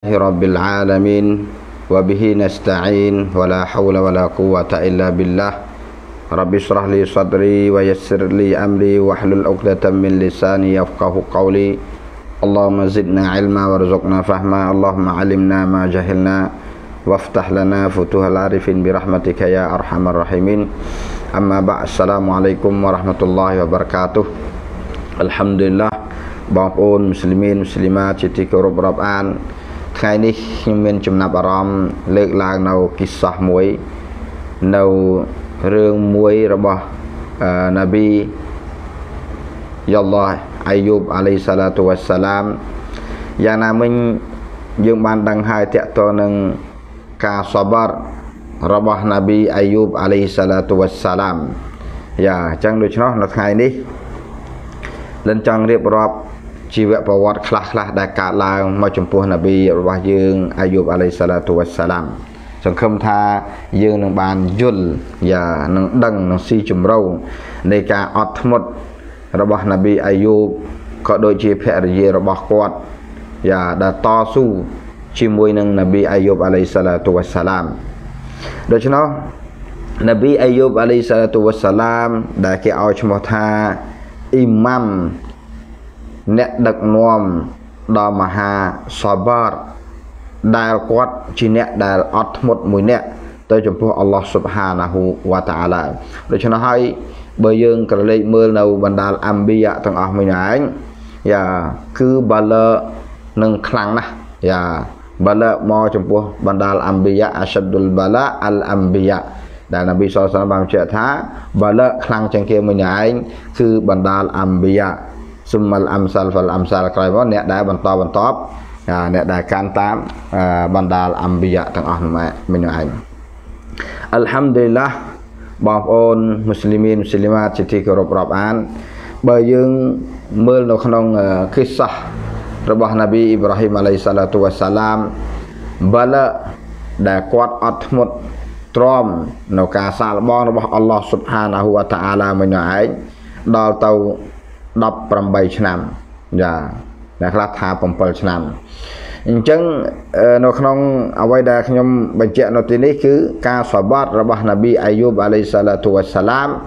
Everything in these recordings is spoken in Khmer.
Rabbil alamin wa bihi nasta'in wa la hawla wa la quwwata illa billah. Rabbi shrah li sadri wa yassir li amri wa hlul 'uqdatam min lisani yafqahu qawli. Allahumma zidna ilma warzuqna fahma. Allahumma 'allimna ma jahilna waftah lana futuhal arifin bi rahmatika ya arhamar rahimin. Amma ba'd. Assalamualaikum warahmatullahi wabarakatuh. Alhamdulillah បងប្អូន muslimin muslimat ជាទីគោរពរាប់អាន ថ្ងៃនេះខ្ញុំមានចំណាប់អារម្មណ៍លើកឡើងនៅគិស្សាសមួយនៅរឿងមួយរបស់ណាប៊ីយ៉ាឡោះអាយូបអាឡៃសាឡាតុវ៉ាសសាឡាមយ៉ាងណាមិញយើងបានដឹងហើយតកតនឹងការសបាររបស់ណាប៊ីអាយូបអាឡៃសាឡាតុវ៉ាសសាឡាមយ៉ាអញ្ចឹងដូច្នោះនៅថ្ងៃនេះលិនចង់រៀបរាប់ជីវប្រវត្តិខ្លះៗដែលកើតឡើងមកចំពោះណាប៊ីរបស់យើងអាយូបអាឡៃសាឡាតុវ៉ាសសាឡាមសង្ឃឹមថាយើងនឹងបានយល់យ៉ានឹងដឹងនឹងស៊ីជម្រៅនៃការអត់ធ្មត់របស់ណាប៊ីអាយូបក៏ដូចជាភរិយារបស់គាត់យ៉ាដែលតស៊ូជាមួយនឹងណាប៊ីអាយូបអាឡៃសាឡាតុវ៉ាសសាឡាមដូច្នោះណាប៊ីអាយូបអាឡៃសាឡាតុវ៉ាសសាឡាមដែលគេឲ្យឈ្មោះថាអ៊ីម៉ាំអ្នកដឹកនាំដ៏មហាសបារដែលគាត់ជាអ្នកដែលអត់ធ្មត់មួយអ្នកទៅចំពោះអល់ឡោះស៊ុបហានាហ៊ូវ៉ាតាអាឡាដូច្នោះហើយបើយើងក្រឡេកមើលនៅបណ្ដាលអាំប៊ីយ៉ាទាំងអស់មួយឯងយ៉ាគឺបាលើនឹងខ្លាំងណាស់យ៉ាបាលើមកចំពោះបណ្ដាលអាំប៊ីយ៉ាអាសាឌុលបាឡាអលអាំប៊ីយ៉ាដែលនប៊ីសល្លল্লাហ៍បានបញ្ជាក់ថាបាលើខ្លាំងជាងគេមួយឯងគឺបណ្ដាលអាំប៊ីយ៉ាសុំមលអំសាលហ្វលអំសាលក្រោយមកអ្នកដែលបន្តអ្នកដែលកាន់តាមបណ្ដាលអាំប៊ីយ៉ាទាំងអស់មួយឯងអល់ហាំឌុលីឡាបងប្អូនមូស្លីមីនមូស្លីម៉ាតជាទីគោរពរាប់អានបើយើងមើលនៅក្នុងគិស្សាសរបស់ណាប៊ីអ៊ីប្រាហ៊ីមអាឡៃសាឡាតុវ៉ាសសាឡាមបាឡាដែលគាត់អត់ធ្មត់ទ្រាំនៅការសាកល្បងរបស់អល់ឡោះស៊ុបហានាហ៊ូវ៉ាតាអាឡាមួយឯងដល់ទៅ18ឆ្នាំយ៉ាអ្នកខ្លះថា7ឆ្នាំអញ្ចឹងនៅក្នុងអ្វីដែលខ្ញុំបញ្ជាក់នៅទីនេះគឺការសបាតរបស់ណាប៊ីអាយូបអាឡៃសាឡាតុវ៉ាសសាឡាម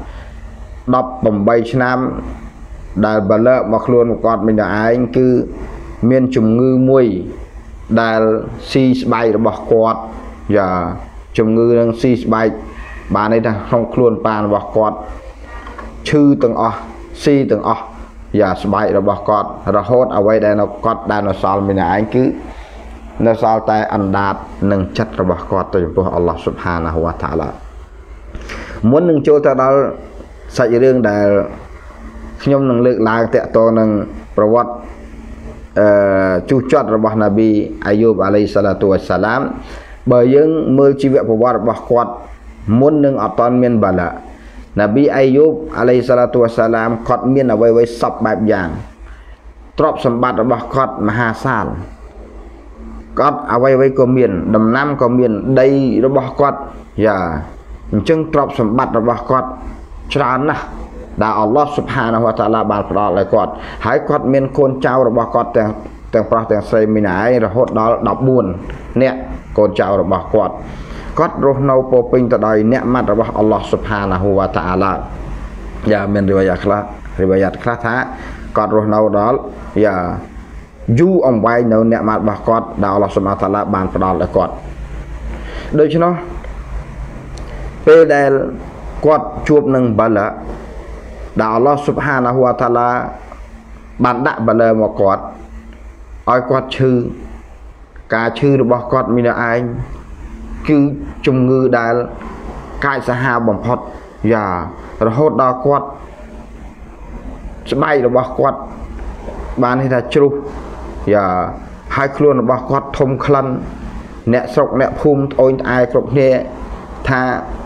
18ឆ្នាំដែលបាលើមកខ្លួនគាត់មិនឯងគឺមានជំងឺមួយដែលស៊ីស្បែករបស់គាត់យ៉ាជំងឺនឹងស៊ីស្បែកបានន័យថាក្នុងខ្លួនប៉ានរបស់គាត់ឈឺទាំងអស់ស៊ីទាំងអស់យ៉ាស្បែករបស់គាត់រហូតអ្វីដែលនៅគាត់ដែលនៅសល់មានឯងគឺនៅសល់តែអណ្ដាតនឹងចិត្តរបស់គាត់ទៅចំពោះអល់ឡោះស៊ុបហានាហ៊ូវ៉ាតាអាឡាមុននឹងចូលទៅដល់សាច់រឿងដែលខ្ញុំនឹងលើកឡើងតកតនឹងប្រវត្តិជូរចត់របស់ណាប៊ីអាយូបអាឡៃសាឡាតុវ៉ាសសាឡាមបើយើងមើលជីវប្រវត្តិរបស់គាត់មុននឹងអត់ទាន់មានបាឡាណាប៊ីអាយូបអាឡៃសាឡាតុវ៉ាសសាឡាមគាត់មានអ្វីៗសពបែបយ៉ាងទ្រព្យសម្បត្តិរបស់គាត់មហាសាលគាត់អ្វីៗក៏មានដំណាំក៏មានដីរបស់គាត់យ៉ាអញ្ចឹងទ្រព្យសម្បត្តិរបស់គាត់ច្រើនណាស់ដែលអល់ឡោះស៊ុបហានាហ៊ូវតាអាឡាបានផ្ដល់ឲ្យគាត់ហើយគាត់មានកូនចៅរបស់គាត់ទាំងប្រុសទាំងស្រីមានឯងរហូតដល់14នាក់កូនចៅរបស់គាត់រស់នៅពោពេញទៅដោយអ្នកម៉ាត់របស់អល់ឡោះស៊ុបហានាហ៊ូវតាអាឡាយ៉ាមានរីវ៉ាយ៉ាត់ខ្លះថាគាត់រស់នៅដល់យ៉ាយូរអង្វែងនៅអ្នកម៉ាត់របស់គាត់ដែលអល់ឡោះស៊ុបហានាតាអាឡាបានផ្ដល់ឲ្យគាត់ដូច្នោះពេលដែលគាត់ជួបនឹងបាឡាដែលអល់ឡោះស៊ុបហានាហ៊ូវតាអាឡាបានដាក់បាឡាមកគាត់ឲ្យគាត់ឈឺការឈឺរបស់គាត់មានឯងគឺជំងឺដែលកាចសាហាវបំផុតយ៉ារហូតដល់គាត់ស្បែករបស់គាត់បានន័យថាជ្រុះយ៉ាហើយខ្លួនរបស់គាត់ធំក្លិនអ្នកស្រុកអ្នកភូមិត្អូញត្អែគ្រប់គ្នាថា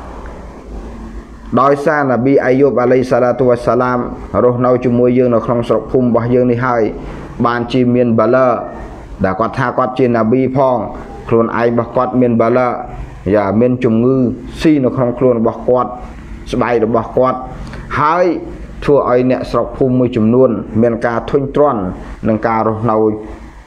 ដោយសារណាប៊ីអាយូបអាឡៃសាឡាតុវ៉ាសសាឡាមរស់នៅជាមួយយើងនៅក្នុងស្រុកភូមិរបស់យើងនេះហើយបានជាមានបាឡាដែលគាត់ថាគាត់ជាណាប៊ីផងខ្លួនឯងរបស់គាត់មានបាឡាយ៉ាមានជំងឺស៊ីនៅក្នុងខ្លួនរបស់គាត់ស្បែករបស់គាត់ហើយធ្វើឲ្យអ្នកស្រុកភូមិមួយចំនួនមានការធុញទ្រាន់នឹងការរស់នៅ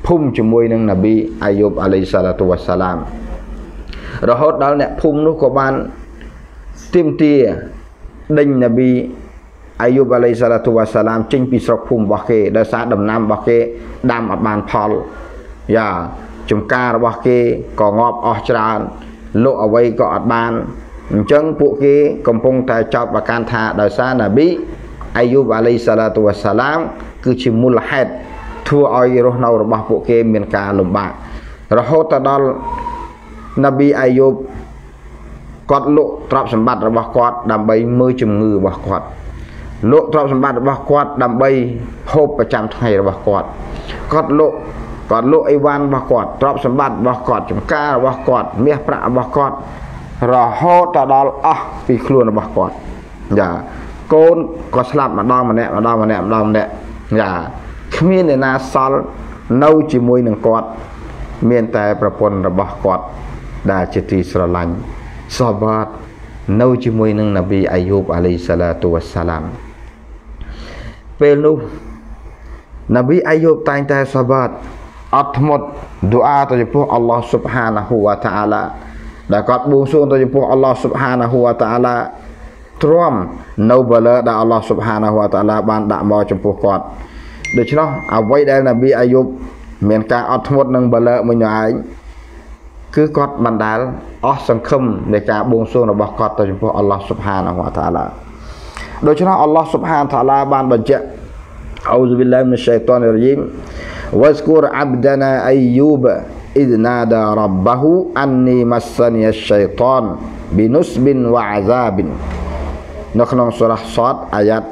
ភូមិជាមួយនឹងនប៊ីអាយូបអាឡៃសាឡាតុវ៉ាសាឡាមរហូតដល់អ្នកភូមិនោះក៏បានទាមទារដេញនប៊ីអាយូបអាឡៃសាឡាតុវ៉ាសាឡាមចេញពីស្រុកភូមិរបស់គេដោយសារដំណាំរបស់គេដាំអត់បានផលយ៉ាចំការរបស់គេក៏ងាប់អស់ច្រើនលក់អ្វីក៏អត់បានអញ្ចឹងពួកគេកំពុងតែចោទប្រកាន់ថាដោយសារនប៊ីអាយូបអាឡៃសាឡាតុវ៉ាសាឡាមគឺជាមូលហេតុធ្វើឲ្យរស់នៅរបស់ពួកគេមានការលំបាករហូតដល់នប៊ីអាយូបគាត់លក់ទ្រព្យសម្បត្តិរបស់គាត់ដើម្បីមើលជំងឺរបស់គាត់លក់ទ្រព្យសម្បត្តិរបស់គាត់ដើម្បីហូបប្រចាំថ្ងៃរបស់គាត់លក់អីវ៉ាន់របស់គាត់ទ្រព្យសម្បត្តិរបស់គាត់ចំការរបស់គាត់មាសប្រាក់របស់គាត់រហូតដល់អស់ពីខ្លួនរបស់គាត់យ៉ាកូនក៏ស្លាប់ម្ដងម្នាក់យ៉ាគ្មានអ្នកណាសល់នៅជាមួយនឹងគាត់មានតែប្រពន្ធរបស់គាត់ដែលជាទីស្រឡាញ់សាបាតនៅជាមួយនឹងនប៊ីអាយូបអាឡៃសាឡាតុវ៉ាសាឡាមពេលនោះនប៊ីអាយូបតែងតែសាបាតអត់ធ្មត់ឌូអាទៅចំពោះអល់ឡោះស៊ុបហានាហ៊ូវ៉ាតាអាឡាដែលគាត់បួងសួងទៅចំពោះអល់ឡោះស៊ុបហានាហ៊ូវ៉ាតាអាឡាទ្រាំនៅបលដែលអល់ឡោះស៊ុបហានាហ៊ូវ៉ាតាអាឡាបានដាក់មកចំពោះគាត់ដូច្នោះអ្វីដែលនប៊ីអាយូបមានការអត់ធ្មត់នឹងបលមួយនោះឯងគឺគាត់បានដែលអស់សង្ឃឹមនៃការបួងសួងរបស់គាត់ទៅចំពោះអល់ឡោះស៊ុបហានាហ៊ូវ៉ាតាអាឡាដូច្នោះអល់ឡោះស៊ុបហានតាអាឡាបានបញ្ជាក់អ៊ូស៊ុប៊ីលឡាហ៊ីមីនឆៃតានីររ៉ជីមវ៉ាស្គូរអាប់ដាណាអាយូបអ៊ីដណាដារ៉ាប់បាហ៊ូអាននីម៉ាសានីឆៃតានប៊ីនុសប៊ីនវ៉ាអាហ្សាប៊ីននៅក្នុងសូរ៉ាសតអាយ៉ាត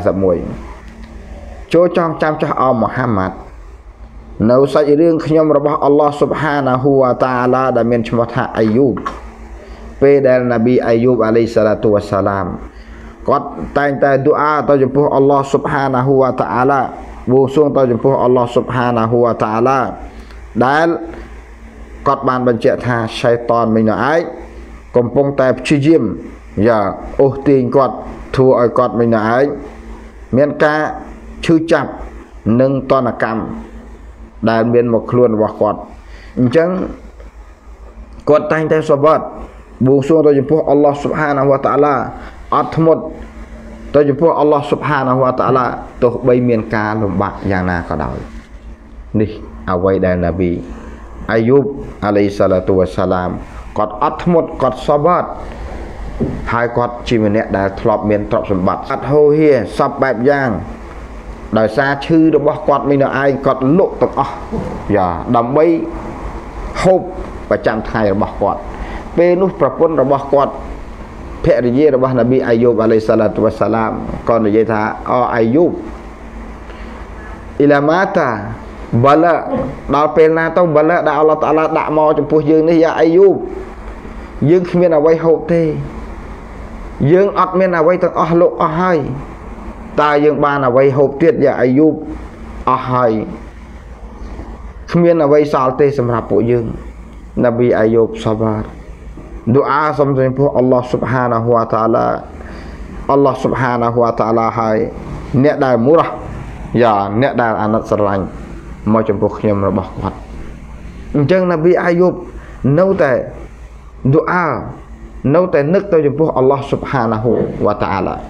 41ចូលចងចាំចាស់អ៊ំមូហាម៉ាត់នៅសាច់រឿងខ្ញុំរបស់អល់ឡោះស៊ុបហានាហ៊ូវ៉ាតាអាឡាដែលមានឈ្មោះថាអាយូបពេលដែលនប៊ីអាយូបអាឡៃសាឡាតុវ៉ាសាឡាមគាត់តែងតែឌូអាទៅចំពោះអល់ឡោះស៊ុបហានាហ៊ូវ៉ាតាអាឡាបួងសួងទៅចំពោះអល់ឡោះស៊ុបហានាហ៊ូវ៉ាតាអាឡាដែលគាត់បានបញ្ជាក់ថាឆៃតានមីនោះឯងកំពុងតែព្យាយាមយ៉ាអូសទាញគាត់ធ្វើឲ្យគាត់មីនោះឯងមានការឈឺចាប់និងតនកម្មដែលមានមកខ្លួនរបស់គាត់អញ្ចឹងគាត់តែងតែសបាត់បួងសួងទៅចំពោះអល់ឡោះស៊ុបហានាហ៊ូវ៉ាតាអាឡាអត់ធ្មត់ទៅចំពោះអល់ឡោះស៊ុបហានាហ៊ូវ៉ាតាអាឡាទោះបីមានការលំបាកយ៉ាងណាក៏ដោយនេះអ្វីដែលនប៊ីអាយូបអាឡៃសាឡាតុវ៉ាសាឡាមគាត់អត់ធ្មត់គាត់សបាត់ហើយគាត់ជាម្នាក់ដែលធ្លាប់មានទ្រព្យសម្បត្តិអត់ហូរហៀសពបែបយ៉ាងដោយសារឈឺរបស់គាត់មីនៅឯងគាត់លក់ទាំងអស់យ៉ាដើម្បីហូបប្រចាំថ្ងៃរបស់គាត់ពេលនោះប្រពន្ធរបស់គាត់ភរិយារបស់នប៊ីអាយូបអាឡៃសាឡាតុវ៉ាសាឡាមក៏និយាយថាអូអាយូបអ៊ីឡាម៉ាតាបលាដល់ពេលណាទៅបលាដែលអល់ឡោះតាអាឡាដាក់មកចំពោះយើងនេះយ៉ាអាយូបយើងគ្មានអ្វីហូបទេយើងអត់មានអ្វីទាំងអស់លោកអស់ហើយតើយើងបានអ្វីហូបទៀតយ៉ាអាយូបអស់ហើយគ្មានអ្វីសល់ទេសម្រាប់ពួកយើងនប៊ីអាយូបសាបាតឌូអាសូមចំពោះអល់ឡោះស៊ុបហានាហ៊ូវ៉ាតាអាឡាអល់ឡោះស៊ុបហានាហ៊ូវ៉ាតាអាឡាហើយអ្នកដែលមូរ៉ាយ៉ាអ្នកដែលអាណិតស្រឡាញ់មកចំពោះខ្ញុំរបស់គាត់អញ្ចឹងនប៊ីអាយូបនៅតែឌូអានៅតែនឹកទៅចំពោះអល់ឡោះស៊ុបហានាហ៊ូវ៉ាតាអាឡា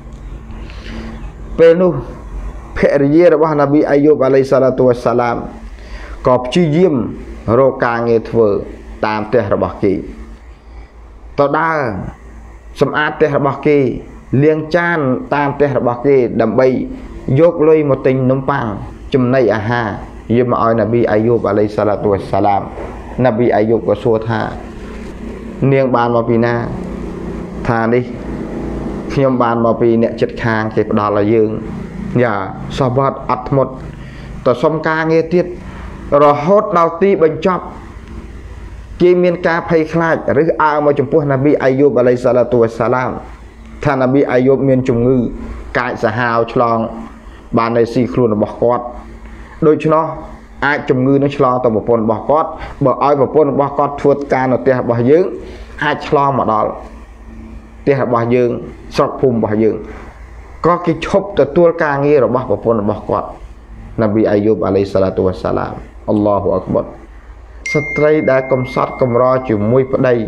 ពេលនោះភរិយារបស់នប៊ីអាយូបអាឡៃសាឡាតុវ៉ាសាឡាមក៏ព្យាយាមរកការងារធ្វើតាមផ្ទះរបស់គេទៅដើរសម្អាតផ្ទះរបស់គេលាងចានតាមផ្ទះរបស់គេដើម្បីយកលុយមកទិញនំប៉័ងចំណីអាហារយកមកឲ្យនប៊ីអាយូបអាឡៃសាឡាតុវ៉ាសាឡាមនប៊ីអាយូបក៏សួរថានាងបានមកពីណាថានេះខ្ញុំបានមកពីអ្នកចិត្តខាងគេផ្ដល់ឲ្យយើងយ៉ាសាបាតអត់ធ្មត់ទៅសុំការងារទៀតរហូតដល់ទីបញ្ចប់គេមានការភ័យខ្លាចឬអើមកចំពោះនប៊ីអាយូបអាឡៃសាឡាតុវ៉ាសាឡាមថានប៊ីអាយូបមានជំងឺកាចសាហាវឆ្លងបាននៅស៊ីខ្លួនរបស់គាត់ដូច្នោះអាចជំងឺនឹងឆ្លងទៅប្រពន្ធរបស់គាត់បើឲ្យប្រពន្ធរបស់គាត់ធ្វើការនៅផ្ទះរបស់យើងអាចឆ្លងមកដល់ផ្ទះរបស់យើងស្រុកភូមិរបស់យើងក៏គេឈប់ទទួលការងាររបស់ប្រពន្ធរបស់គាត់នប៊ីអាយូបអាឡៃសាឡាតុវ៉ាសាឡាម Allahu Akbar ស្ត្រីដែលកំសត់កំរជាមួយប្តី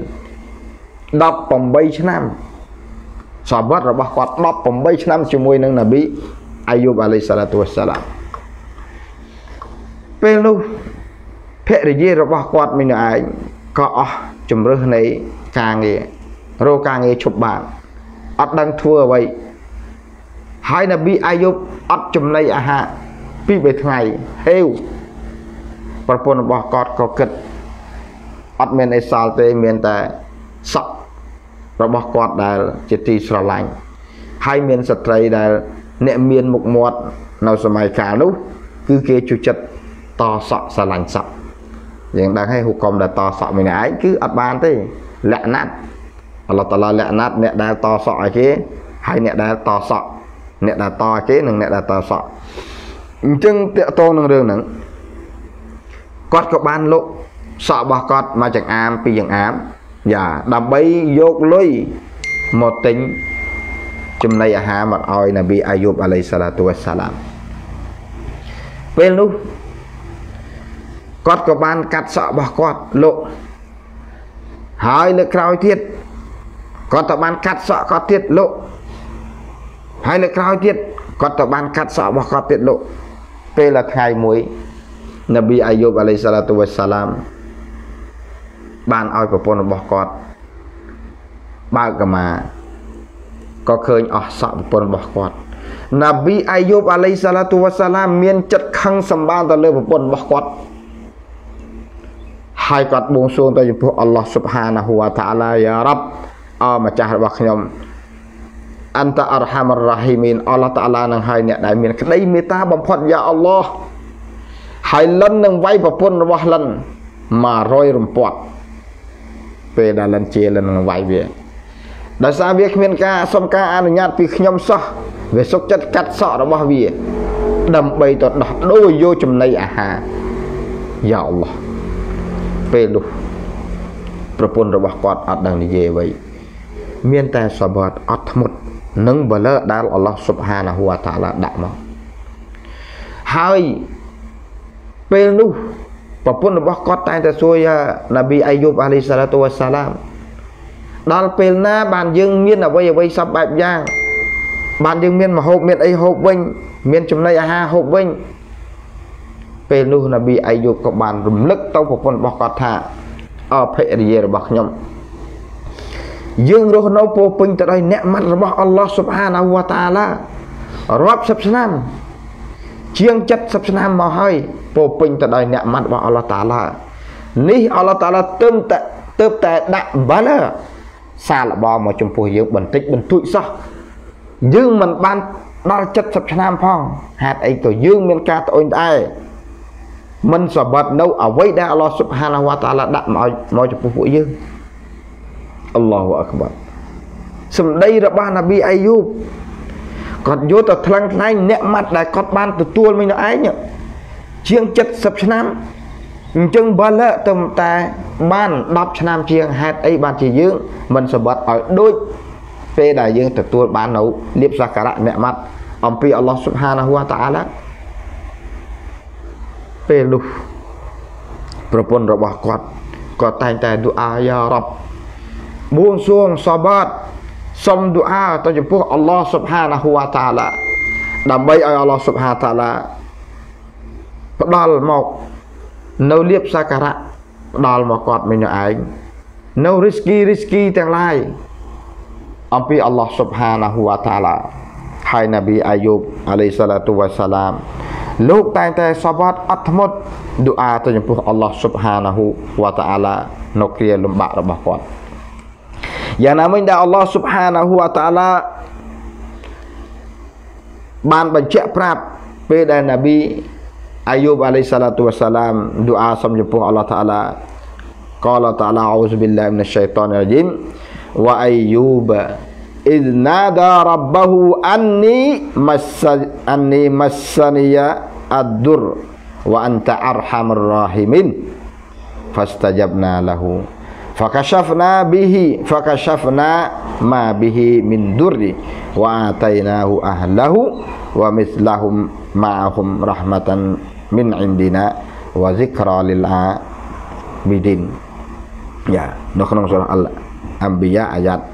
18ឆ្នាំសាវត្តរបស់គាត់18ឆ្នាំជាមួយនឹងនប៊ីអាយូបអាឡៃសាឡាតុវ៉ាសាឡាមពេលនោះភរិយារបស់គាត់មីនឯងក៏អស់ជំរឿសនៃការងាររកការងារឈប់បានអត់ដឹងធ្វើអ្វីហើយនប៊ីអាយូបអត់ចំណីអាហារពី3ថ្ងៃហេវប្រពន្ធរបស់គាត់ក៏គិតអត់មានអីសល់ទេមានតែសក់របស់គាត់ដែលជាទីស្រឡាញ់ហើយមានស្ត្រីដែលអ្នកមានមុខមាត់នៅសម័យកាលនោះគឺគេជួយចិត្តតសក់ស្រឡាញ់សក់យើងដឹងហើយហុកមដែលតសក់ម្នាក់ឯងគឺអត់បានទេលក្ខណៈអល់ឡោះតាឡាលក្ខណៈអ្នកដែលតសក់ឲ្យគេហើយអ្នកដែលតសក់អ្នកដែលតឲ្យគេនិងអ្នកដែលតសក់អញ្ចឹងតកតងនឹងរឿងហ្នឹងគាត់ក៏បានលុកសក់របស់គាត់មកចង្អាមពីចង្អាមយ៉ាដើម្បីយកលុយមកទិញចំណីអាហារមកឲ្យនប៊ីអាយូបអាឡៃសាឡាតុវ៉ាសាឡាមពេលនោះគាត់ក៏បានកាត់សក់របស់គាត់លុកហើយលើកក្រោយទៀតគាត់ក៏បានកាត់សក់គាត់ទៀតលុកហើយលើកក្រោយទៀតគាត់ក៏បានកាត់សក់របស់គាត់ទៀតលុកពេលថ្ងៃមួយនប៊ីអាយូបអាឡៃសាឡាតុវ៉ាសាឡាមបានឲ្យប្រពន្ធរបស់គាត់បើកកម៉ាក៏ឃើញអស់សក់ប្រពន្ធរបស់គាត់នប៊ីអាយូបអាឡៃសាឡាតុវ៉ាសាឡាមមានចិត្តខឹងសម្បានទៅលើប្រពន្ធរបស់គាត់ហើយគាត់បួងសួងទៅចំពោះអល់ឡោះស៊ុបហានាហ៊ូវតាអាឡាយ៉ារ៉ាប់អោម្ចាស់របស់ខ្ញុំអន្តអរហាមរ៉ាហ៊ីមីនអល់ឡោះតាអាឡានឹងហើយអ្នកដែលមានក្តីមេត្តាបំផុតយ៉ាអល់ឡោះហើយលិននឹងវាយប្រពន្ធរបស់លិន100រំពាត់ពេលដែលលិនជាលិននឹងវាយវាដោយសារវាគ្មានការសុំការអនុញ្ញាតពីខ្ញុំសោះវាសុកចិត្តកាត់សក់របស់វាដើម្បីទៅដោះដូរយកចំណីអាហារយ៉ាអល់ឡោះពេលនោះប្រពន្ធរបស់គាត់អត់ដឹងនិយាយអ្វីមានតែសបាត់អត់ធ្មត់នឹងបលឺដែលអល់ឡោះស៊ុបហានាហ៊ូវតាអាឡាដាក់មកហើយពេលនោះប្រពន្ធរបស់គាត់តែងតែសួរយ៉ានប៊ីអាយូបអាឡៃសាឡាតុវ៉ាសាឡាមដល់ពេលណាបានយើងមានអ្វីអ្វីសពបែបយ៉ាងបានយើងមានម្ហូបមានអីហូបវិញមានចំណីអាហារហូបវិញពេលនោះនប៊ីអាយូបក៏បានរំលឹកទៅប្រពន្ធរបស់គាត់ថាអភរិយារបស់ខ្ញុំយើងរស់នៅពោពេញទៅដោយអ្នកម៉ាត់របស់អល់ឡោះស៊ុបហានាហ៊ូវតាអាឡារាប់សិបឆ្នាំជាង70ឆ្នាំមកហើយពោពេញទៅដោយអ្នកម៉ាត់របស់អល់ឡោះតាអាឡានេះអល់ឡោះតាអាឡាទើបតែដាក់បាឡាសាឡបមកចំពោះយើងបន្តិចបន្តួចសោះយើងមិនបានដល់70ឆ្នាំផងហេតុអីក៏យើងមានការត្អូញត្អែមិនសបាត់នៅអ្វីដែលអល់ឡោះស៊ុបហានាហ៊ូវតាអាឡាដាក់មកចំពោះពួកយើងអល់ឡោះអក្បារសម្ដីរបស់នប៊ីអាយូបគាត់យកទៅថ្លឹងថ្លែងអ្នកម៉ាត់ដែលគាត់បានទទួលមិញនៅឯងជាង70ឆ្នាំអញ្ចឹងបើលើទៅតែបាន10ឆ្នាំជាងហេតុអីបានជាយើងមិនសបាត់ឲ្យដូចពេលដែលយើងទទួលបាននៅលៀបសក្ការៈអ្នកម៉ាត់អំពីអល់ឡោះស៊ុបហានាហ៊ូវតាអាឡាពេលនោះប្រពន្ធរបស់គាត់ក៏តែងតែឌូអាយ៉ារ៉ាប់បួងសួងសបាត់សុំឌូអាទៅចំពោះអល់ឡោះស៊ុបហានាហ៊ូវតាអាឡាដើម្បីឲ្យអល់ឡោះស៊ុបហានាតាអាឡាផ្ដល់មកនៅលៀបសក្ការៈផ្ដល់មកគាត់មិញឯងនៅរីស្គីទាំងឡាយអំពីអល់ឡោះស៊ុបហានាហ៊ូវតាអាឡាហើយនប៊ីអាយូបអាឡៃសាឡាតុវ៉ាសាឡាមលោកតែងតែសបាត់អត់ធ្មត់ឌូអាទៅចំពោះអល់ឡោះស៊ុបហានាហ៊ូវតាអាឡានៅគ្រាលំបាករបស់គាត់យ៉ាងណាមិញដែលអល់ឡោះស៊ុបហានាហ៊ូវតាអាឡាបានបញ្ជាក់ប្រាប់ពេលដែលនប៊ីអាយូបអាឡៃសាឡាតុវ៉ាសាឡាមឌូអាសុំចំពោះអល់ឡោះតាអាឡាقال تعالى أعوذ بالله من الشيطان الرجيم وأيوب إذ نادى ربه أني مسني الضر وأنت أرحم الراحمين فاستجبنا له فكشفنا ما به من ضر وآتيناه أهله ومثلهم معهم رحمة من عندنا wa zikra lil abidin. Ya,នៅក្នុងសូរ៉ាអល់អម្បិយ៉ាអាយ៉ាត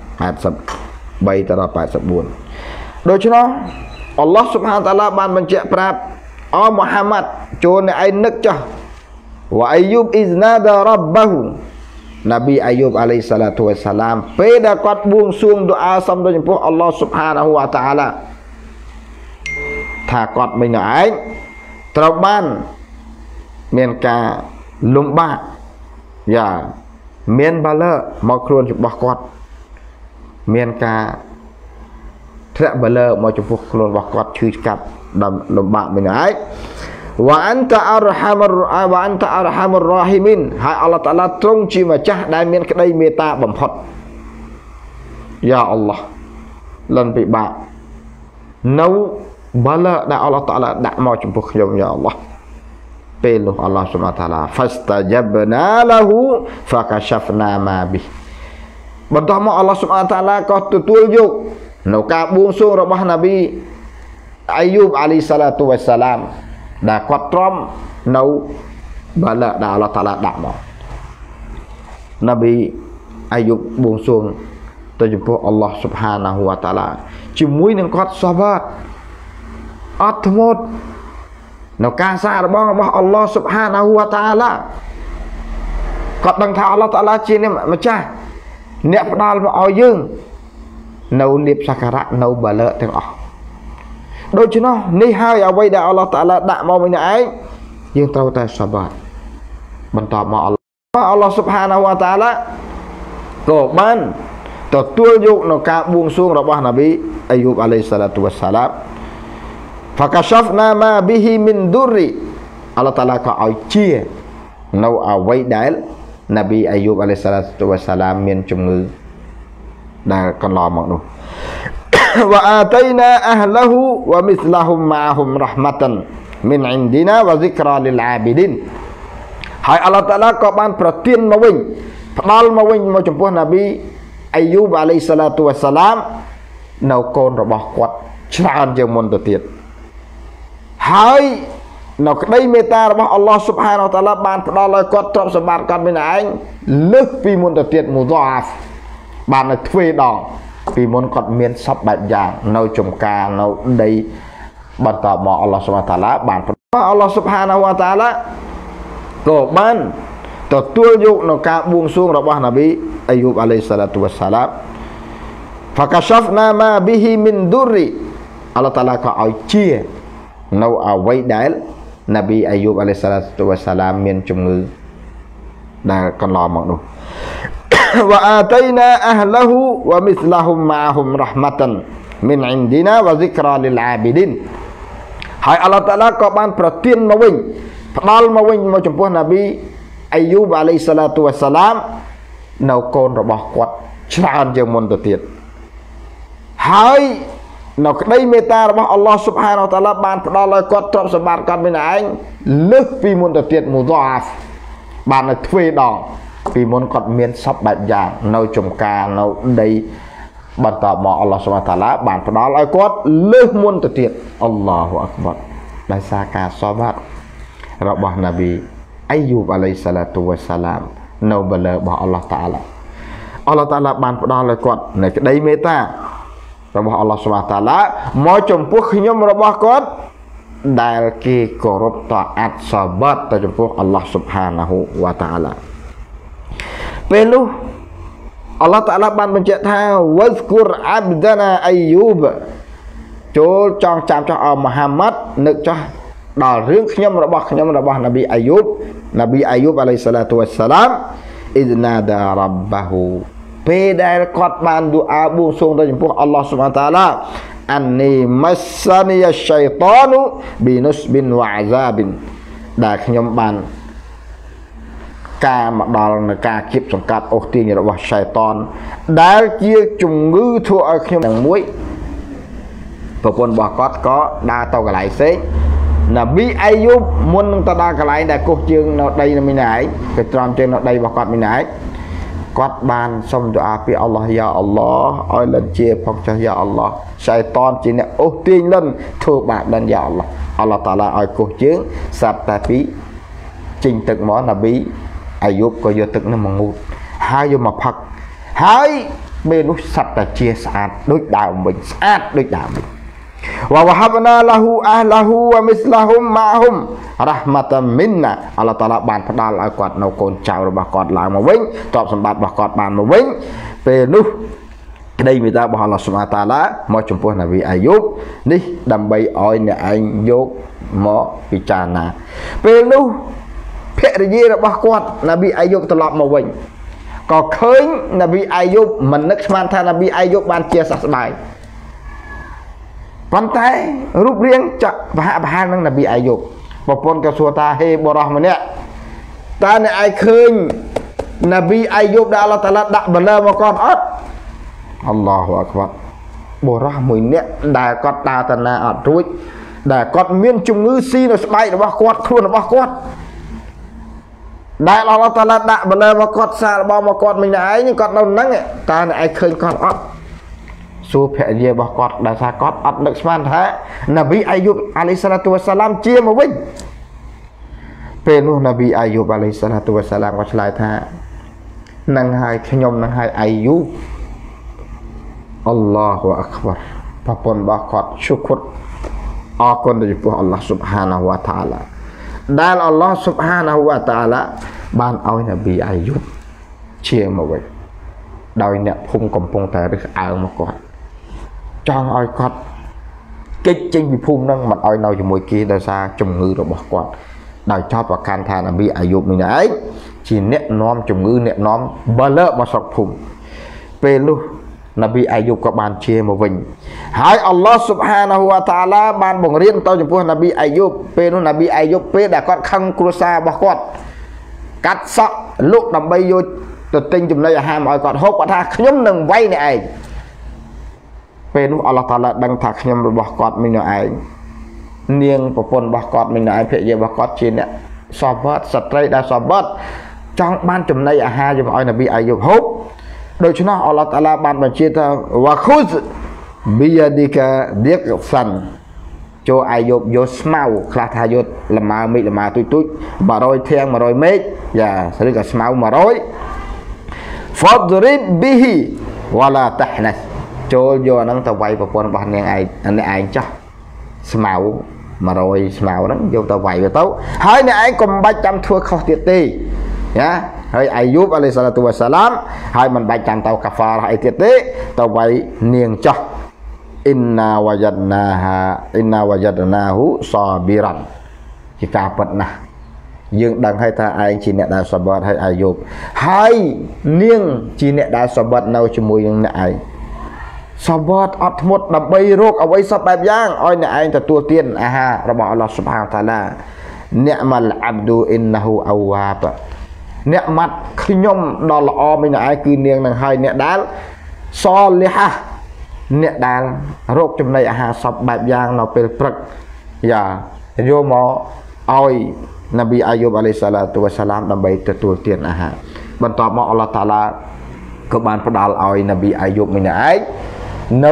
83ដល់84 ដូច្នោះអល់ឡោះស៊ុបហានតាឡាបានបញ្ជាក់ប្រាប់អូមូហាម៉ាត់ចូលអ្នកឯងនឹកចុះវ៉ាអាយូបអ៊ីសណាដារ៉ាប់បាហ៊ូណាប៊ីអាយូបអាឡៃសាឡាតុវ៉ាសាឡាមពេលដែលគាត់បួងសួងឌូអាសុំទៅចំពោះអល់ឡោះស៊ុបហានាហ៊ូវតាអាឡាថាគាត់មិនឯងត្រូវបានមានការលំបាកយ៉ាមានបាលើមកខ្លួនរបស់គាត់មានការធ្លាក់បាលើមកចំពោះខ្លួនរបស់គាត់ឈឺស្កាត់ដំលំបាកមិនឯងវ៉ាអនតាអរហាមវ៉ាអនតាអរហាមរ៉ាហ៊ីមីនហើយអល់ឡោះតាឡាទ្រង់ជាម្ចាស់ដែលមានក្តីមេត្តាបំផុតយ៉ាអល់ឡោះលន់ពិបាកនៅបាលើដែលអល់ឡោះតាឡាដាក់មកចំពោះខ្ញុំយ៉ាអល់ឡោះពេលនោះអល់ឡោះស៊ុបហានតាឡាហ្វាស្តាជាបណាឡាហ៊ូហ្វាកាសាហ្វណាម៉ាប៊ីបន្ទាប់មកអល់ឡោះស៊ុបហានតាឡាក៏ទទួលយកនៅការបួងសួងរបស់ណាប៊ីអាយូបអាឡៃសាឡាតុវ៉ាសាឡាមដែលគាត់ទ្រាំនៅបាឡាដែលអល់ឡោះតាឡាដាក់មកណាប៊ីអាយូបបួងសួងទៅចំពោះអល់ឡោះស៊ុបហានាហ៊ូវតាឡាជាមួយនឹងគាត់សាបាតអត់ធ្មត់នៅការសាករបស់អល់ឡោះស៊ុបហានាហ៊ូវតាឡាគាត់ដឹងថាអល់ឡោះតាឡាជាម្ចាស់អ្នកផ្ដល់មកឲ្យយើងនៅលៀបសក្ការៈនៅបាលើទាំងអស់ដូច្នោះនេះហើយអ្វីដែលអល់ឡោះតាឡាដាក់មកវិញឯងយើងត្រូវតែសាបាតបន្តមកអល់ឡោះស៊ុបហានាហ៊ូវតាឡាក៏បានទទួលយកនៅការបួងសួងរបស់ណាប៊ីអាយូបអាឡៃសាឡាតុវ៉ាសាឡាមហ្វាកាសាហ្វណាម៉ាប៊ីហ៊ីមីនឌូរីអល់ឡោះតាឡាក៏ឲ្យជានៅអ្វីដែលណាប៊ីអាយូបអាឡៃសាឡាតុវ៉ាសាឡាមមានជំងឺដែលកន្លងមកនោះវ៉ាអាតៃណាអះឡាហ៊ូវ៉ាមីស្លាហ៊ុមម៉ាហ៊ុមរ៉ាហ្មាតានមីនអ៊ីនឌីណាវ៉ាហ្សិក្រាលីលអាប៊ីឌីនហើយអល់ឡោះតាឡាក៏បានប្រទានមកវិញផ្ដល់មកវិញមកចំពោះណាប៊ីអាយូបអាឡៃសាឡាតុវ៉ាសាឡាមនៅកូនរបស់គាត់ច្រើនជាងមុនទៅទៀតហើយនៅក្តីមេត្តារបស់អល់ឡោះស៊ុបហានាហ៊ូវតាឡាបានផ្ដល់ឲ្យគាត់ទ្រព្យសម្បត្តិគាត់មានឯងលើសពីមុនទៅទៀតមូហ្ដាហ្វបាននៅទ្វេដងពីមុនគាត់មានសពបែបយ៉ាងនៅចំការនៅដីបន្តមកអល់ឡោះស៊ុបហានាហ៊ូវតាឡាបានអល់ឡោះស៊ុបហានាហ៊ូវតាឡាក៏បានទទួលយកនៅការបួងសួងរបស់ណាប៊ីអាយូបអាឡៃសាឡាតុវ៉ាសាឡាមហ្វាកាសាហ្វណាម៉ាប៊ីហ៊ីមីនឌូរីអល់ឡោះតាឡាក៏ឲ្យជានៅអ្វីដែលណាប៊ីអាយូបអាឡៃសាឡាតុវ៉ាសាឡាមមានជំងឺដែលកន្លងមកនោះវ៉ាអាតៃណាអះឡាហ៊ូវ៉ាមីស្លាហ៊ុមម៉ាហ៊ុមរ៉ាហ្មាតានមីនអ៊ីនឌីណាវ៉ាហ្សិក្រាលីលអាប៊ីឌីនហើយអល់ឡោះតាឡាក៏បានប្រទានមកវិញផ្ដល់មកវិញមកចំពោះណាប៊ីអាយូបអាឡៃសាឡាតុវ៉ាសាឡាមនៅកូនរបស់គាត់ច្រើនជាងមុនទៅទៀតហើយនៅក្តីមេត្តារបស់អល់ឡោះស៊ុបហានាហ៊ូវតាឡាបានផ្ដល់ឲ្យគាត់ទ្រព្យសម្បត្តិគាត់មានឯងលើសពីមុនទៅទៀតមូហ្ដាហ្វបាននៅទ្វេដងពីមុនគាត់មានសពបែបយ៉ាងនៅចំការនៅដីបន្តមកអល់ឡោះស៊ុបហានាហ៊ូវតាឡាបានផ្ដល់ឲ្យគាត់លើសមុនទៅទៀតអល់ឡោះអក្បារដោយសារការសាបាតរបស់ណាប៊ីអាយូបអាឡៃសាឡាតុវ៉ាសាឡាមនៅបាលើរបស់អល់ឡោះតាឡាអល់ឡោះតាឡាបានផ្ដល់ឲ្យគាត់នៅក្តីមេត្តារបស់អល់ឡោះស៊ុបហានតាឡាមកចំពោះខ្ញុំរបស់គាត់ដែលគេគោរពតអាត់សាបាតទៅចំពោះអល់ឡោះស៊ុបហានាហ៊ូវតាឡាពេលនោះអល់ឡោះតាឡាបានបញ្ជាក់ថាវ៉ាហ្គូរអាប់ដាណាអាយូបចូលចងចាំចោះអមូហាម៉ាត់នឹកចោះដល់រឿងខ្ញុំរបស់ណាប៊ីអាយូបអាឡៃសាឡាតុវ៉ាសាឡាមអ៊ីសណាដារ៉ាប់បាហ៊ូពេលដែលគាត់បានឌូអាបួងសួងទៅចំពោះអល់ឡោះស៊ុបហានតាឡាអាននីម៉ាសានីយ៉ាឆៃតានូប៊ីនុសប៊ីនវ៉ាអាហ្សាប៊ីនដែលខ្ញុំបានការមកដល់នៅការគៀបសង្កាត់អូសទាញរបស់ឆៃតានដែលជាជំងឺធ្វើឲ្យខ្ញុំទាំងមួយប្រពន្ធរបស់គាត់ក៏ដើរទៅកន្លែងផ្សេងណាប៊ីអាយូបមុននឹងទៅដល់កន្លែងដែលកោះជើងនៅដីនៅមីណាឯងទៅត្រង់ជើងនៅដីរបស់គាត់មីណាឯងគាត់បានសុំទូអាពីអល់ឡោះយ៉ាអល់ឡោះឲ្យលិនជាផងចុះយ៉ាអល់ឡោះឆៃតានជាអ្នកអូសទាញលិនធ្វើបាបលិនយ៉ាអល់ឡោះតាឡាឲ្យកោះជើងសាប់តែពី chinhទឹកmỏ là bị ai giúp có vôទឹកnó mà ngụt hai vô mà phật hai bên lúc sạch là chia sạch đối đạo mình sạch đối đạo mình wa wahabna lahu ahlahu wa mislahum ma'hum rahmatan minna Allah Taala banផ្ដល់ឲ្យគាត់នៅកូនចៅរបស់គាត់ឡើងមកវិញទ្រព្យសម្បត្តិរបស់គាត់បានមកវិញពេលនោះក្តីមេត្តារបស់ Allah Subhanahu Wa Taala មកចំពោះនប៊ីអាយុបនេះដើម្បីឲ្យអ្នកឯងយកមកពិចារណាពេលនោះភរិយារបស់គាត់នប៊ីអាយុបត្រឡប់មកវិញក៏ឃើញនប៊ីអាយុបមិននឹកស្មានថានប៊ីអាយុបបានជាសះស្បើយប៉ុន្តែរូបរាងចាក់ប្រហាក់ប្រហែលនឹងនប៊ីអាយុបប្រពន្ធក៏សួរថាហេបរោះម្នាក់តើអ្នកឯងឃើញនប៊ីអាយុបដែលអល់ឡោះតាឡាដាក់បលឺមកគាត់អត់អល់ឡោះអក្បរបរោះមួយនាក់ដែលគាត់ដើរតាណាអត់រួចដែលគាត់មានជំងឺស៊ីនៅស្បែករបស់គាត់ខ្លួនរបស់គាត់ដែលអល់ឡោះតាឡាដាក់បលឺមកគាត់សាររបស់មកគាត់មិនឯងគាត់នៅហ្នឹងតើអ្នកឯងឃើញគាត់អត់សួរភរិយារបស់គាត់ដែលថាគាត់អត់នឹកស្មានថានប៊ីអាយុបអាឡៃសាឡាតុវ៉ាសាឡាមជាមកវិញពេលនោះនប៊ីអាយុបអាឡៃសាឡាតុវ៉ាសាឡាមក៏ឆ្លើយថានឹងហើយខ្ញុំនឹងហើយអាយុបអល់ឡោះអក្បរប្រពន្ធរបស់គាត់ឈុគតអរគុណដល់ព្រះអល់ឡោះស៊ុបហានាហ៊ូវតាអាឡាដែលអល់ឡោះស៊ុបហានាហ៊ូវតាអាឡាបានឲ្យនប៊ីអាយុបជាមកវិញដោយអ្នកភូមិកំពុងតែរើសអើងមកគាត់ចង់ឲ្យគាត់គេចចេញពីភូមិហ្នឹងមិនឲ្យនៅជាមួយគេដោយសារជំងឺរបស់គាត់ដោយចោទប្រកាន់ថានប៊ីអាយុបនេះឯងជាអ្នកនាំជំងឺអ្នកនាំបលឺរបស់ស្រុកភូមិពេលនោះនប៊ីអាយុបក៏បានជាមកវិញហើយអល់ឡោះស៊ុបហានាហ៊ូវតាអាឡាបានបង្រៀនទៅចំពោះនប៊ីអាយុបពេលនោះនប៊ីអាយុបពេលដែលគាត់ខឹងគ្រួសាររបស់គាត់កាត់សក់លុកដើម្បីយកទៅទិញចំណីអាហារមកឲ្យគាត់ហូបគាត់ថាខ្ញុំនឹងវាយអ្នកឯងពេលនោះអល់ឡោះតាឡាដឹងថាខ្ញុំរបស់គាត់មិននៅឯងនាងប្រពន្ធរបស់គាត់មិននៅឯងភរិយារបស់គាត់ជាអ្នកសបត់ស្ត្រីដែលសបត់ចង់បានចំណីអាហារយកមកឲ្យនប៊ីអាយុបហូបដូច្នោះអល់ឡោះតាឡាបានបញ្ជាថាវ៉ាខុសប៊ីយ៉ាឌីកាឌីកសាន់ចូលអាយុបយកស្មៅខ្លះថាយកលម៉ើមេឃលម៉ើទុយទុយ100ធាង100មេឃយ៉ាឬក៏ស្មៅ100 فضرب به ولا تحنث ចូលយកហ្នឹងទៅវាយប្រពន្ធរបស់នាងឯងអ្នកឯងចោះស្មៅ100ស្មៅហ្នឹងយកទៅវាយវាទៅហើយអ្នកឯងកុំបាច់ចាំធ្វើខុសទៀតទេណាហើយអាយុបអាឡៃសាឡាតុវ៉ាសាឡាមហើយមិនបាច់ចាំទៅកាហ្វារអីទៀតទេទៅវាយនាងចោះអ៊ីនណាវ៉ាយ៉ាដណាហ៊ូសាប៊ីរ៉ាន់ជាការពិតណាស់យើងដឹងហើយថាឯងជាអ្នកដែលសបត់ហើយអាយុបហើយនាងជាអ្នកដែលសបត់នៅជាមួយនឹងអ្នកឯងសបត់អត់ធ្មត់ដើម្បីរកអ្វីសពបែបយ៉ាងឲ្យអ្នកឯងទទួលទានអាហាររបស់អល់ឡោះស៊ុបហានតាឡានិអម៉ាល់អាប់ឌូអ៊ីនណាហ៊ូអវ៉ាបអ្នកម៉ាត់ខ្ញុំដ៏ល្អមិនឯងគឺនាងនឹងហើយអ្នកដែលសលីហាអ្នកដែលរកចំណីអាហារសពបែបយ៉ាងនៅពេលព្រឹកយ៉ាយកមកឲ្យនប៊ីអាយុបអាឡៃសាឡាតុវ៉ាសាឡាមដើម្បីទទួលទានអាហារបន្ទាប់មកអល់ឡោះតាឡាក៏បានផ្ដល់ឲ្យនប៊ីអាយុបម្នាក់ឯងនៅ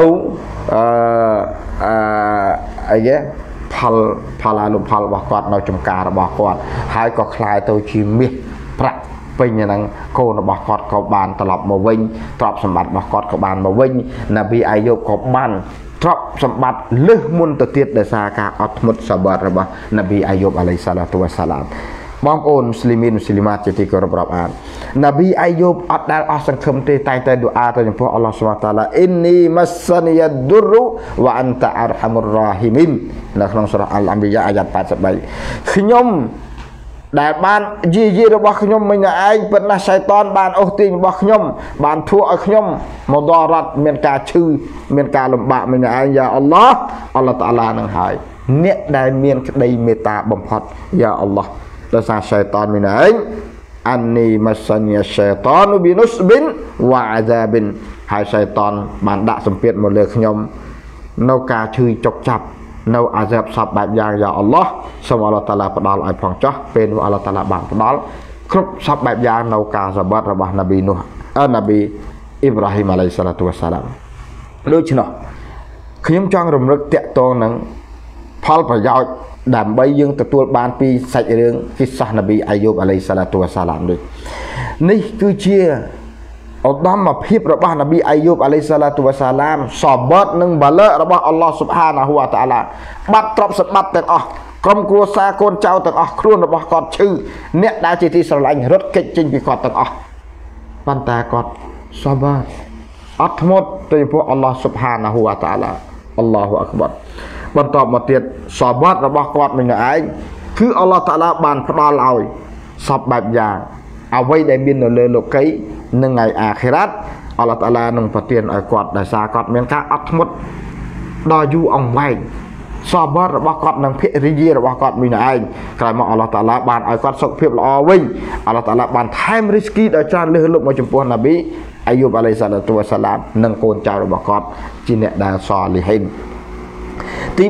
អីគេផលអនុផលរបស់គាត់នៅចំការរបស់គាត់ហើយក៏คล้ายទៅជាមាសប្រាក់ពេញហ្នឹងកូនរបស់គាត់ក៏បានត្រឡប់មកវិញទ្រព្យសម្បត្តិរបស់គាត់ក៏បានមកវិញនប៊ីអាយុបក៏បានទ្រព្យសម្បត្តិលើសមុនទៅទៀតដោយសារការអត់ធ្មត់សបត់របស់នប៊ីអាយុបអាឡៃសាឡាតុវ៉ាសាឡាមបងប្អូនមូស្លីមីនមូស្លីម៉ាតជាទីគោរពរាប់អាននប៊ីអាយុបអត់ដែលអស់សង្ឃឹមទេតែងតែឌូអាទៅចំពោះអល់ឡោះស៊ុបហានតាឡាអ៊ីននីម៉ាសានីយ៉ាឌុរវ៉ាអន្តអារហាមុររ៉ាហ៊ីមីននៅក្នុងសូរ៉ាអល់អាំប៊ីយ៉ាអាយ៉ាត83ខ្ញុំដែលបានយាយរបស់ខ្ញុំមិញឯងប៉ុន្តែសៃតានបានអូសទាញរបស់ខ្ញុំបានធ្វើឲ្យខ្ញុំមកដល់រត់មានការឈឺមានការលំបាកមិញឯងយ៉ាអល់ឡោះតាឡានឹងហើយអ្នកដែលមានក្តីមេត្តាបំផុតយ៉ាអល់ឡោះដោយសារសៃតានមិញឯងអាននីម៉ាសានីសៃតានប៊ីនុសប៊ីនវ៉ាអាហ្សាប៊ីនហើយសៃតានបានដាក់សម្ពាធមកលើខ្ញុំនៅការឈឺចុកចាប់នៅអាហ្សាបសពបែបយ៉ាងយ៉ាអល់ឡោះសូមអល់ឡោះតាឡាផ្ដល់ឲ្យផងចោះពេលនោះអល់ឡោះតាឡាបានផ្ដល់គ្រប់សពបែបយ៉ាងនៅការសបាត់របស់នប៊ីនោះនប៊ីអ៊ីប្រាហ៊ីមអាឡៃសាឡាតុវ៉ាសាឡាមដូច្នោះខ្ញុំចង់រំលឹកតាក់ទងនឹងផលប្រយោជន៍ដើម្បីយើងទទួលបានពីសាច់រឿងគិស្សាសនប៊ីអាយូបអាឡៃសាឡាទូវ៉ាសាឡាមនេះគឺជាឧត្តមភាពរបស់នប៊ីអាយូបអាឡៃសាឡាទូវ៉ាសាឡាមសបតនឹងបាឡារបស់អល់ឡោះស៊ុបហានាហ៊ូវតាអាឡាបាត់ទ្រព្យសម្បត្តិទាំងអស់ក្រុមគ្រួសារកូនចៅទាំងអស់ខ្លួនរបស់គាត់ឈឺអ្នកដែលជាទីស្រឡាញ់រត់គេចចេញពីគាត់ទាំងអស់ប៉ុន្តែគាត់សបតអត់ធ្មត់ទៅចំពោះអល់ឡោះស៊ុបហានាហ៊ូវតាអាឡាអល់ឡោះអក្បរបន្តមកទៀតសបតរបស់គាត់ម្នាក់ឯងគឺអល់ឡោះតាអាឡាបានផ្ដល់ឲ្យសពបែបយ៉ាងអ្វីដែលមាននៅលើលោកីនិងថ្ងៃអាខិរ៉ាត់អល់ឡោះតាអាឡានឹងប្រទានឲ្យគាត់ដោយសារគាត់មានការអត់ធ្មត់ដ៏យូរអង្វែងសបតរបស់គាត់និងភរិយារបស់គាត់ម្នាក់ឯងក្រោយមកអល់ឡោះតាអាឡាបានឲ្យគាត់សុខភាពល្អវិញអល់ឡោះតាអាឡាបានថែមរីស្គីដល់ច្រើនលើសលប់មកចំពោះនប៊ីអាយូបអាឡៃសាឡាទូវ៉ាសាឡាមនិងកូនចៅរបស់គាត់ជាអ្នកដែលសលីហ៊ីនទី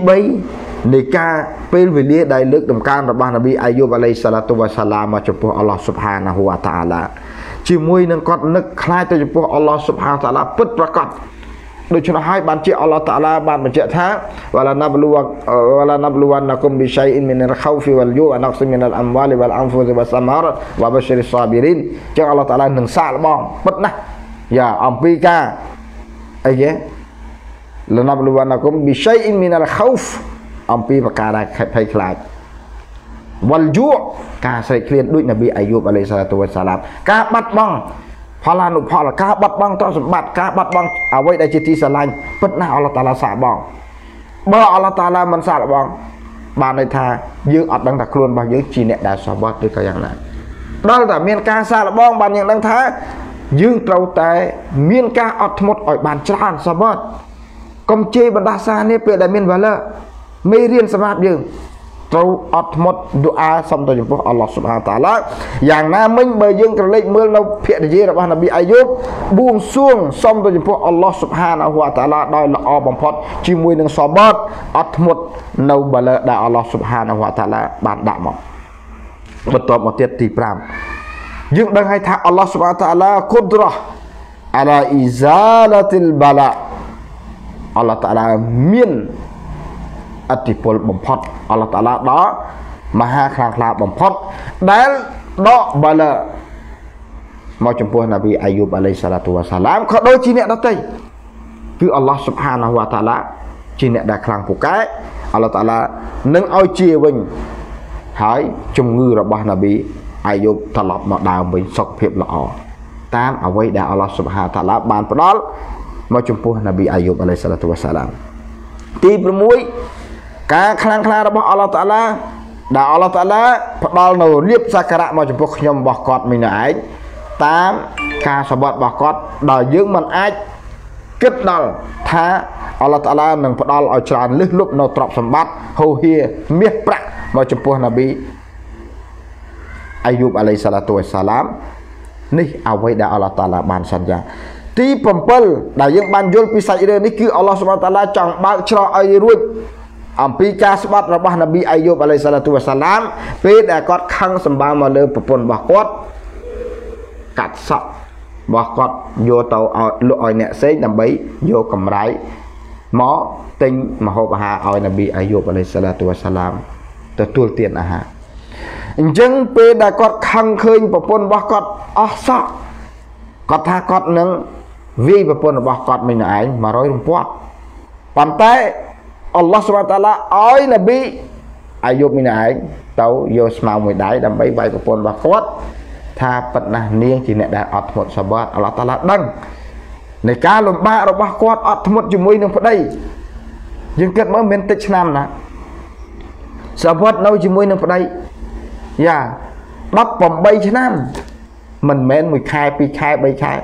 3នៃការពេលវេលាដែលលើកដំកើងរបស់នប៊ីអាយូបអាឡៃសាឡាទូវ៉ាសាឡាមមកចំពោះអល់ឡោះស៊ុបហានាហ៊ូវតាអាឡាជាមួយនឹងគាត់នឹកខ្លាចទៅចំពោះអល់ឡោះស៊ុបហានតាអាឡាពិតប្រាកដដូច្នោះហើយបានជាអល់ឡោះតាអាឡាបានបញ្ជាក់ថាវ៉ាឡាណាបលូវ៉ាណាគុំប៊ីឆៃអ៊ីនមីនអលខោហ្វីវ៉ាលយូអាណាក់ស៊ីមីនអលអមវ៉ាលីវ៉ាលអនហ្វូសវ៉ាសាមារវ៉ាបាឈិរសាប៊ីរីនចឹងអល់ឡោះតាអាឡានឹងសាកល្បងពិតណាស់យ៉ាអំពីការអីគេលណាបលូវ៉ាណាគុំប៊ីឆៃអ៊ីនមីនអលខោហ្វអំពីប្រការដែលភ័យខ្លាចវ៉ាល់យូការស្រេកឃ្លានដូចនប៊ីអាយូបអាឡៃសាឡាទូវ៉ាសាឡាមការបាត់បង់ផលអនុផលការបាត់បង់ទ្រព្យសម្បត្តិការបាត់បង់អ្វីដែលជាទីស្រឡាញ់ពិតណាស់អល់ឡោះតាអាឡាសាកល្បងបើអល់ឡោះតាអាឡាមិនសាកល្បងបានន័យថាយើងអត់ដឹងថាខ្លួនរបស់យើងជាអ្នកដែលសបត់ឬក៏យ៉ាងណាដល់តែមានការសាកល្បងបានយើងដឹងថាយើងត្រូវតែមានការអត់ធ្មត់ឲ្យបានច្រើនសបត់កុំជេរបណ្ដាសានេះពេលដែលមានវ៉ាឡាមេរៀនសម្រាប់យើងត្រូវអត់ធ្មត់ឌូអាសុំទៅចំពោះអល់ឡោះស៊ុបហានតាអាឡាយ៉ាងណាមិញបើយើងក្រឡេកមើលនៅភរិយារបស់នប៊ីអាយូបបួងសួងសុំទៅចំពោះអល់ឡោះស៊ុបហានតាអាឡាដោយល្អបំផុតជាមួយនឹងសបតអត់ធ្មត់នៅបាឡាដែលអល់ឡោះស៊ុបហានតាអាឡាបានដាក់មកបន្ទាប់មកទៀតទី5យើងដឹងហើយថាអល់ឡោះស៊ុបហានតាអាឡាគុឌរ៉ះអាឡាអ៊ីហ្សាឡាទិលបាឡាអល់ឡោះតាអាឡាមានអតិពលបំផុតអល់ឡោះតាអាឡាដល់មហាខ្លាំងក្លាបំផុតដែលដកបាឡាមកចំពោះនប៊ីអាយូបអាឡៃសាឡាទូវ៉ាសាឡាមក៏ដូចជាអ្នកដទៃគឺអល់ឡោះស៊ុបហានាហ៊ូវតាអាឡាជាអ្នកដែលខ្លាំងពូកែអល់ឡោះតាអាឡានឹងឲ្យជាវិញហើយជំងឺរបស់នប៊ីអាយូបត្រឡប់មកដើមវិញសុខភាពល្អតាមអ្វីដែលអល់ឡោះស៊ុបហានតាអាឡាបានផ្ដល់មកចំពោះនប៊ីអាយូបអាឡៃសាឡាទូវ៉ាសាឡាមទី6ការខ្លាំងក្លារបស់អល់ឡោះតាអាឡាដែលអល់ឡោះតាអាឡាផ្ដល់នៅរៀបសក្ការៈមកចំពោះខ្ញុំរបស់គាត់ម្នាក់ឯងតាមការសបត់របស់គាត់ដែលយើងមិនអាចគិតដល់ថាអល់ឡោះតាអាឡានឹងផ្ដល់ឲ្យច្រើនលឹះលុបនៅទ្រព្យសម្បត្តិហូហៀមាសប្រាក់មកចំពោះនប៊ីអាយូបអាឡៃសាឡាទូវ៉ាសាឡាមនេះអ្វីដែលអល់ឡោះតាអាឡាបានសន្យាទី7ដែលយើងបានយល់ពីសាច់រឿងនេះគឺអល់ឡោះស៊ុបហានតាអាឡាចង់បើកច្រកឲ្យរួចអំពីការស្បាត់របស់នប៊ីអាយូបអាឡៃសាឡាទូវ៉ាសាឡាមពេលដែលគាត់ខឹងសម្បើមមកលើប្រពន្ធរបស់គាត់កាត់សក់របស់គាត់យកទៅឲ្យលក់ឲ្យអ្នកផ្សេងដើម្បីយកកម្រៃមកទិញម្ហូបអាហារឲ្យនប៊ីអាយូបអាឡៃសាឡាទូវ៉ាសាឡាមទទួលទានអាហារអញ្ចឹងពេលដែលគាត់ខឹងឃើញប្រពន្ធរបស់គាត់អស់សក់គាត់ថាគាត់នឹងវាយប្រពន្ធរបស់គាត់ម្នាក់ឯង100រំពាត់ប៉ុន្តែអល់ឡោះស៊ុបហានតាអាឡាឲ្យនប៊ីអាយូបម្នាក់ឯងទៅយកស្មៅមួយដៃដើម្បីវាយប្រពន្ធរបស់គាត់ថាប៉ិតណាស់នាងជាអ្នកដែលអត់ធ្មត់សបត់អល់ឡោះតាអាឡាដឹងនៃការលំបាករបស់គាត់អត់ធ្មត់ជាមួយនឹងប្តីយើងគិតមើលមានតិចឆ្នាំណាសបត់នៅជាមួយនឹងប្តីយ៉ា18ឆ្នាំមិនមែន1ខែ2ខែ3ខែ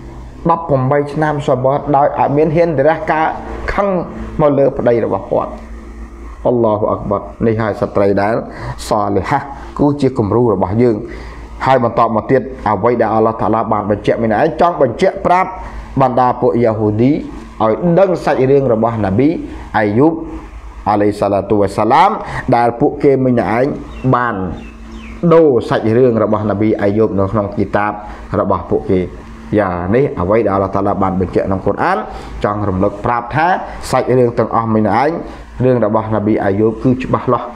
18ឆ្នាំសបត់ដោយអត់មានហ៊ានទៅរះការខឹងមកលើប្តីរបស់គាត់អល់ឡោះអក្បរនេះហើយស្ត្រីដែលសលីហាគឺជាគំរូរបស់យើងហើយបន្តមកទៀតអ្វីដែលអល់ឡោះតាអាឡាបានបញ្ជាក់មានឯងចង់បញ្ជាក់ប្រាប់បណ្ដាពួកយ៉ាហូឌីឲ្យដឹងសាច់រឿងរបស់នប៊ីអាយូបអាឡៃសាឡាទូវ៉ាសាឡាមដែលពួកគេមិញឯងបានដូរសាច់រឿងរបស់នប៊ីអាយូបនៅក្នុងគីតាបរបស់ពួកគេយ៉ានេះអ្វីដែលអល់ឡោះតាអាឡាបានបញ្ជាក់ក្នុងកូរ៉ានចង់រំលឹកប្រាប់ថាសាច់រឿងទាំងអស់មិញឯងរឿងរបស់នប៊ីអាយូបគឺច្បាស់លាស់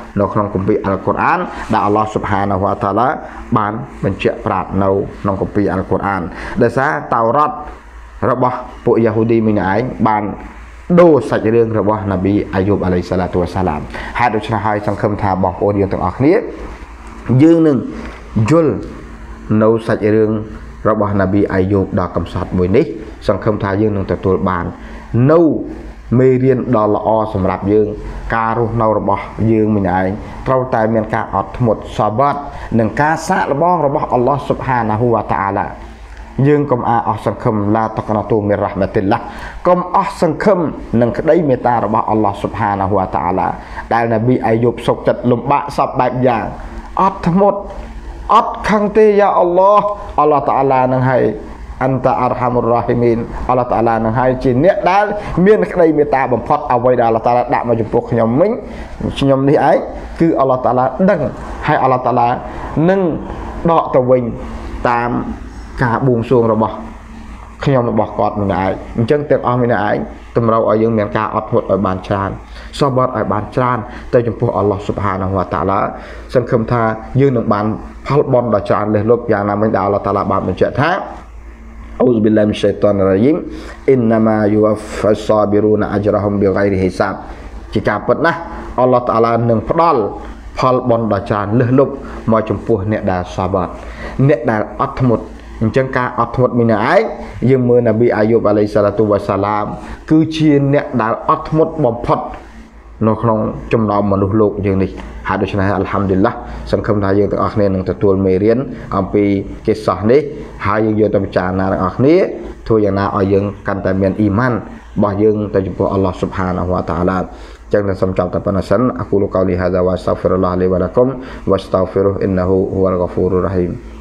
នៅក្នុងគម្ពីរអល់កុរអានដែលអល់ឡោះស៊ុបហានាហ៊ូវតាឡាបានបញ្ជាក់ប្រាប់នៅក្នុងគម្ពីរអល់កុរអានដោយសារតៅរ៉ាត់របស់ពួកយ៉ាហ៊ូឌីមីនឯងបានដូរសាច់រឿងរបស់នប៊ីអាយូបអាឡៃសាឡាតុវ៉ាសាឡាមហើយដូច្នេះហើយសង្ឃឹមថាបងប្អូនយើងទាំងអស់គ្នាយើងនឹងយល់នៅសាច់រឿងរបស់នប៊ីអាយូបដ៏កំសត់មួយនេះសង្ឃឹមថាយើងនឹងទទួលបាននៅមេរៀនដ៏ល្អសម្រាប់យើងការរស់នៅរបស់យើងម្នាក់ឯងត្រូវតែមានការអត់ធ្មត់សាបាត់និងការសាកល្បងរបស់អល់ឡោះស៊ុបហានាហ៊ូវតាអាឡាយើងកុំអស់សង្ឃឹមឡាតកណទូមីរ៉ាហ្មាតិលឡាកុំអស់សង្ឃឹមនឹងក្តីមេត្តារបស់អល់ឡោះស៊ុបហានាហ៊ូវតាអាឡាដែលនប៊ីអាយូបសុខចិត្តលំបាកសពបែបយ៉ាងអត់ធ្មត់អត់ខឹងទេយ៉ាអល់ឡោះតាអាឡានឹងឲ្យអន្តអរហាមុររ៉ាហ៊ីមីនអល់ឡោះតាអាឡានឹងឲ្យជាអ្នកដែលមានក្តីមេត្តាបំផុតអ្វីដែលអល់ឡោះតាអាឡាដាក់មកចំពោះខ្ញុំវិញខ្ញុំនេះឯងគឺអល់ឡោះតាអាឡាដឹងហើយអល់ឡោះតាអាឡានឹងដកទៅវិញតាមការបួងសួងរបស់ខ្ញុំរបស់គាត់ម្នាក់ឯងអញ្ចឹងទាំងអស់ម្នាក់ឯងតម្រូវឲ្យយើងមានការអត់ធ្មត់ឲ្យបានច្រើនសបត់ឲ្យបានច្រើនទៅចំពោះអល់ឡោះស៊ុបហានាហ៊ូវតាអាឡាសង្ឃឹមថាយើងនឹងបានផលបុណ្យដ៏ច្រើនលើសលប់យ៉ាងណាមិញដែលអល់ឡោះតាអាឡាបានបញ្ជាក់ថាអ៊ូហ្សុប៊ីឡាហ៊ីមីនឆៃតានរ៉ាជីមអ៊ីនណាម៉ាយូវ៉ាហ្វាសាប៊ីរូនអជ្រហ៊ុមប៊ីហ្គៃរីហ៊ីសាបជាការពិតណាស់អល់ឡោះតាអាឡានឹងផ្ដល់ផលបុណ្យដ៏ច្រើនលើសលប់មកចំពោះអ្នកដែលសបត់អ្នកដែលអត់ធ្មត់អញ្ចឹងការអត់ធ្មត់មានឯងយើងមើលនប៊ីអាយូបអាឡៃសាឡាតុវ៉ាសាឡាមគឺជាអ្នកដែលអត់ធ្មត់បំផុតនៅក្នុងចំណោមមនុស្សលោកយើងនេះហើយដូច្នេះអល់ហាំឌុលឡាសង្ឃឹមថាយើងទាំងអស់គ្នានឹងទទួលមេរៀនអំពីកិស្សៈនេះហើយយើងយកទៅពិចារណាទាំងអស់គ្នាធ្វើយ៉ាងណាឲ្យយើងកាន់តែមានអ៊ីម៉ានរបស់យើងទៅចំពោះអល់ឡោះស៊ុបហានាហ៊ូវតាអាឡាចឹងនឹងសូមចប់តែប៉ុណ្ណេះសិនអគូលកោលីហាហ្សាវ៉ាស្តាហ្ហ្វិរុលឡាហ៍លីវ៉ាឡាគុមវ៉ាស្តាហ្ហ្វិរុហ៍អ៊ីនណហ៊ូហ៊ូវលហ្កាហ្វូរុររ៉ហ៊ីម